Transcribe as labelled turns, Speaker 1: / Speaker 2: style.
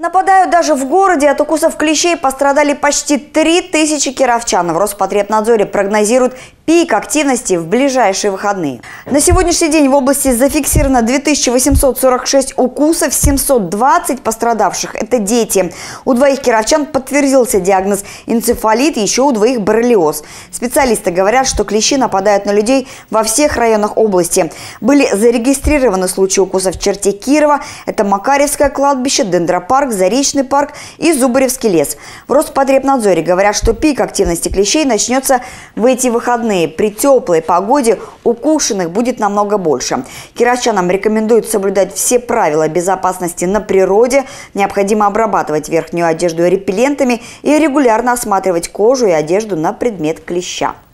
Speaker 1: Нападают даже в городе. От укусов клещей пострадали почти 3000 кировчан. В Роспотребнадзоре прогнозируют пик активности в ближайшие выходные. На сегодняшний день в области зафиксировано 2846 укусов, 720 пострадавших – это дети. У 2 кировчан подтвердился диагноз энцефалит, еще у 2 боррелиоз. Специалисты говорят, что клещи нападают на людей во всех районах области. Были зарегистрированы случаи укусов в черте Кирова, это Макаревское кладбище, Дендропарк, Заречный парк и Зубаревский лес. В Роспотребнадзоре говорят, что пик активности клещей начнется в эти выходные. При теплой погоде укушенных будет намного больше. Кировчанам рекомендуют соблюдать все правила безопасности на природе. Необходимо обрабатывать верхнюю одежду репеллентами и регулярно осматривать кожу и одежду на предмет клеща.